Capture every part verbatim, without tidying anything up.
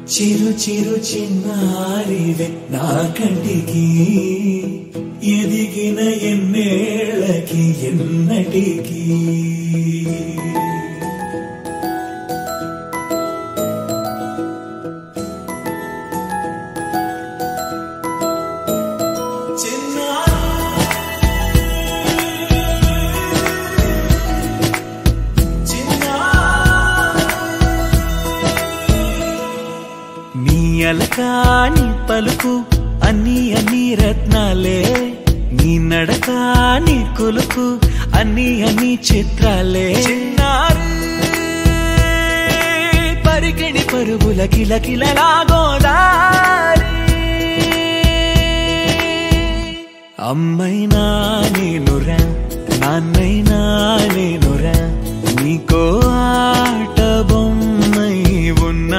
చిరు చిరు చిన్నారివే నా కంటికి ఎదిగిన ఎన్నేళ్ళకి ఎన్నటికి అలకాని పలుకు అన్ని అన్ని రత్నాలే నీ నడకాని కులుకు అన్ని అన్ని చిత్రాలే చిన్నారు పరికిణి పరుగుల కిలకిలలాగోదారి అమ్మైనా నేనురా నాన్నైనా నేనురా నీకో ఆట బొమ్మై ఉన్నా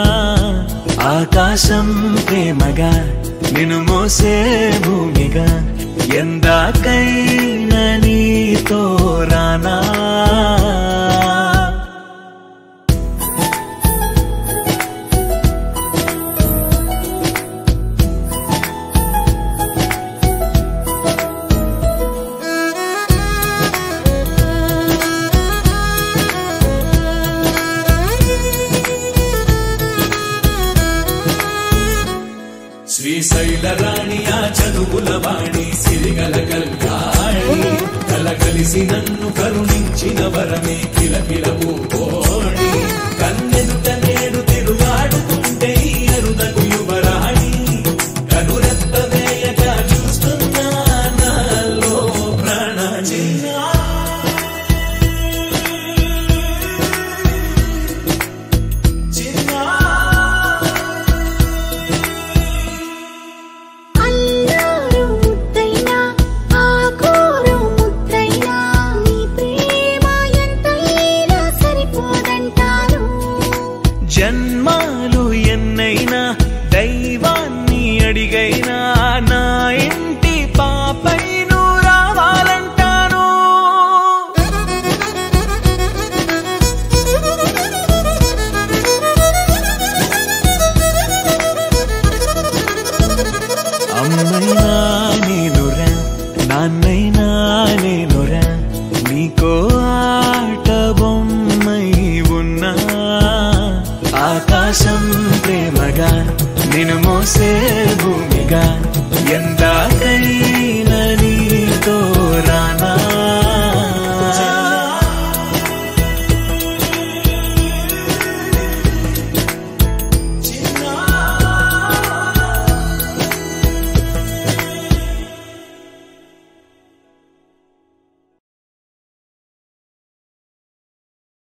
ఆకాశం ప్రేమగా నిన్ను మోసే భూమిగా ఎందాకైనా నీతో రానా శ్రీశైల రాణియా చదువుల వాణి సిరిగల కల్యాణి కలగలిసి నన్ను కరుణించిన వరమే కిలకిల పూకోణి కన్నెదుట నేడు తిరుగాడుతుంటే అరుదకు యువరాణి కనురెత్త వేయక చూస్తున్నా నాలో ప్రాణ చిన్నా జన్మాలు ఎన్నైనా దైవాన్ని అడిగైనా నా ఇంటి పాపై నువ్వు రావాలంటాను అమ్మైనా నేనురా నాన్నైనా నేనురా నీకో ఆట బొమ్మై ఉన్నా ఆకాశం ప్రేమగా నిన్ను మోసే భూమిగా ఎందా